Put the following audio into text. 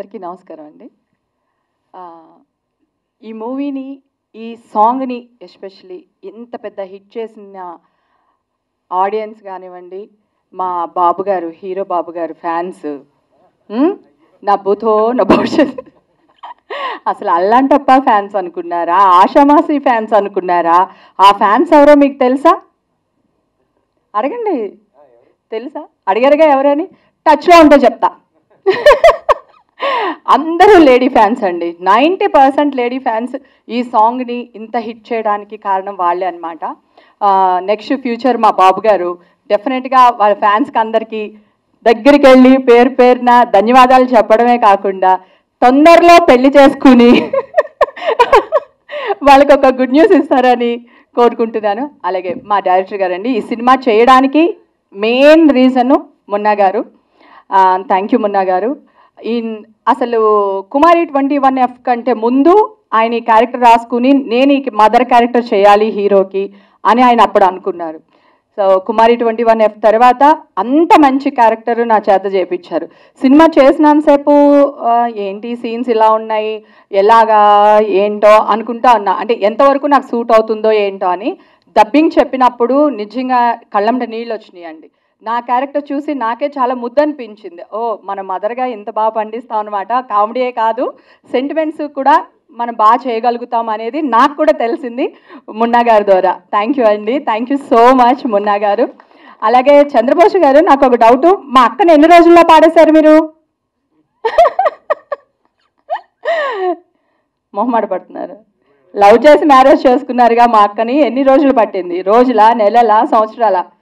అందరికీ నమస్కారం అండి. ఈ మూవీని, ఈ సాంగ్ని ఎస్పెషలీ ఇంత పెద్ద హిట్ చేసిన ఆడియన్స్ కానివ్వండి, మా బాబు గారు, హీరో బాబు గారు ఫ్యాన్స్, నా బుధో నా భవిష్యత్, అసలు అల్లాంటప్ప ఫ్యాన్స్ అనుకున్నారా, ఆషామాసి ఫ్యాన్స్ అనుకున్నారా? ఆ ఫ్యాన్స్ ఎవరో మీకు తెలుసా? అడగండి, తెలుసా? అడిగారుగా ఎవరని. టచ్లో ఉంటే చెప్తా. అందరూ లేడీ ఫ్యాన్స్ అండి. 90% లేడీ ఫ్యాన్స్ ఈ సాంగ్ని ఇంత హిట్ చేయడానికి కారణం వాళ్ళే అనమాట. నెక్స్ట్ ఫ్యూచర్ మా బాబు గారు డెఫినెట్గా వాళ్ళ ఫ్యాన్స్కి అందరికీ దగ్గరికి వెళ్ళి పేరు పేరున ధన్యవాదాలు చెప్పడమే కాకుండా తొందరలో పెళ్లి చేసుకుని వాళ్ళకి ఒక గుడ్ న్యూస్ ఇస్తారని కోరుకుంటున్నాను. అలాగే మా డైరెక్టర్ గారండి, ఈ సినిమా చేయడానికి మెయిన్ రీజను మున్నా గారు. థ్యాంక్ యూ మున్నా గారు. అసలు కుమారి 21F కంటే ముందు ఆయన ఈ క్యారెక్టర్ రాసుకుని నేను ఈ మదర్ క్యారెక్టర్ చేయాలి హీరోకి అని ఆయన అప్పుడు అనుకున్నారు. సో కుమారి 21F తర్వాత అంత మంచి క్యారెక్టర్ నా చేత చేయించారు. సినిమా చేసినంతసేపు ఏంటి సీన్స్ ఇలా ఉన్నాయి, ఎలాగా ఏంటో అనుకుంటా ఉన్నా, అంటే ఎంతవరకు నాకు సూట్ అవుతుందో ఏంటో అని. డబ్బింగ్ చెప్పినప్పుడు నిజంగా కళ్ళంట నీళ్ళు వచ్చినాయండి. నా క్యారెక్టర్ చూసి నాకే చాలా ముద్దనిపించింది. ఓ మన మదర్గా ఇంత బాగా పండిస్తాం అనమాట, కామెడీయే కాదు సెంటిమెంట్స్ కూడా మనం బాగా చేయగలుగుతాం అనేది నాకు కూడా తెలిసింది మున్నా గారి ద్వారా. థ్యాంక్ యూ అండి, thank you so much Munna గారు. అలాగే చంద్రబోస్ గారు, నాకు ఒక డౌటు, మా అక్కని ఎన్ని రోజుల్లో పాడేశారు మీరు? మొహమాట పడుతున్నారు. లవ్ చేసి మ్యారేజ్ చేసుకున్నారుగా మా అక్కని, ఎన్ని రోజులు పట్టింది? రోజులా, నెలలా, సంవత్సరాల?